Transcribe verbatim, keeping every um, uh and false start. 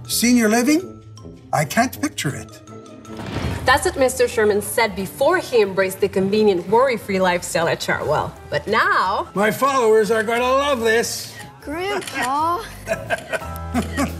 Senior living? I can't picture it. That's what Mister Sherman said before he embraced the convenient, worry-free lifestyle at Chartwell. But now... My followers are going to love this. Grandpa.